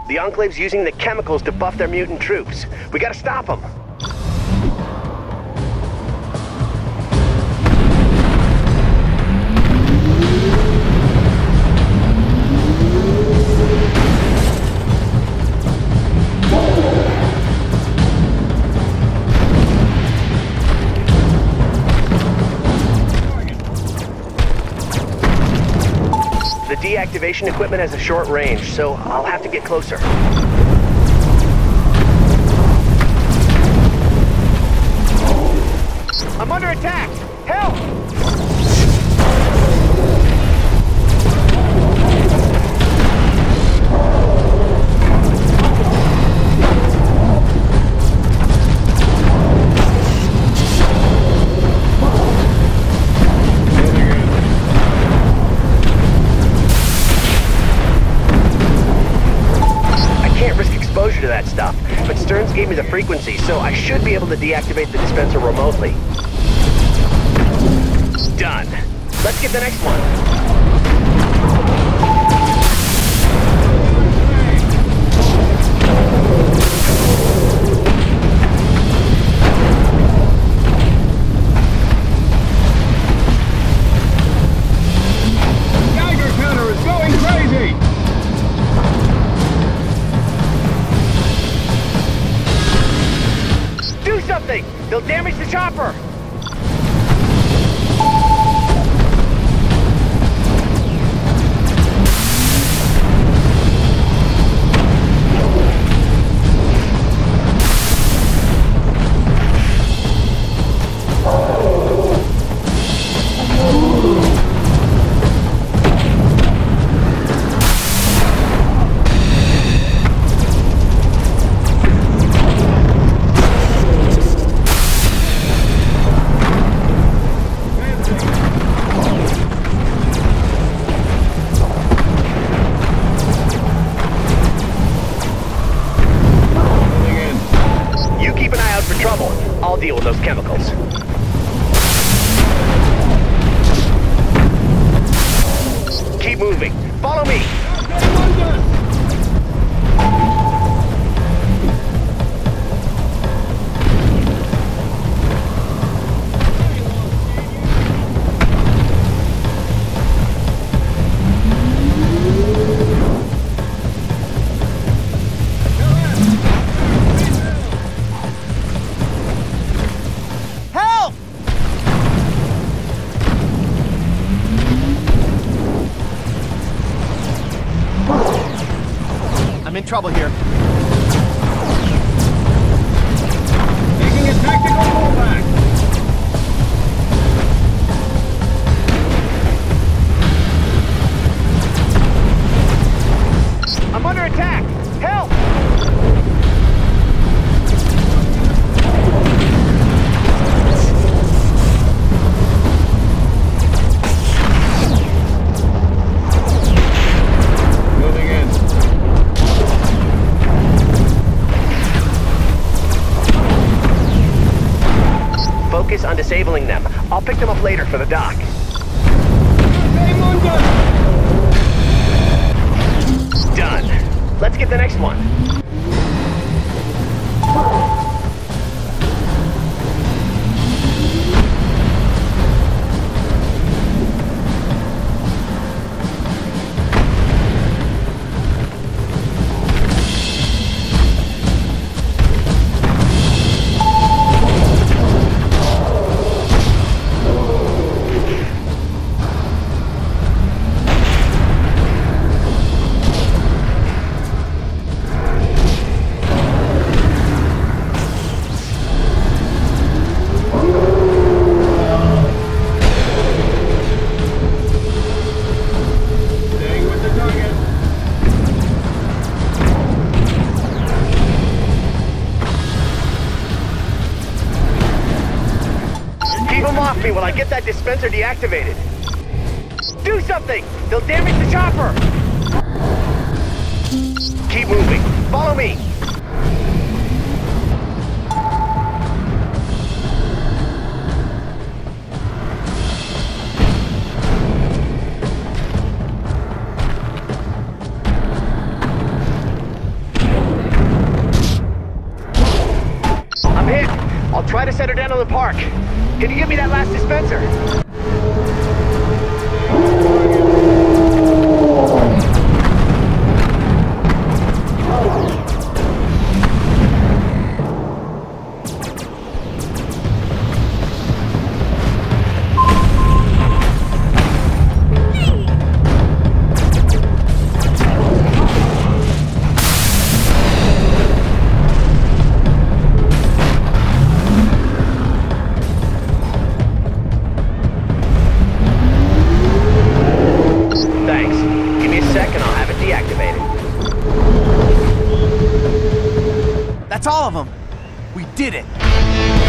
The Enclave's using the chemicals to buff their mutant troops. We gotta stop them. The deactivation equipment has a short range, so I'll have to get closer. I'm under attack! Help! To that stuff, but Stearns gave me the frequency, so I should be able to deactivate the dispenser remotely. Done. Let's get the next one. They'll damage the chopper! I'll deal with those chemicals. Keep moving. Follow me. I'm in trouble here. Taking a tactical pullback. I'm under attack! Help! Focus on disabling them. I'll pick them up later for the dock. Done. Let's get the next one. Me while I get that dispenser deactivated. Do something! They'll damage the chopper! Keep moving. Follow me. Try to set her down in the park. Can you give me that last dispenser? That's all of them. We did it.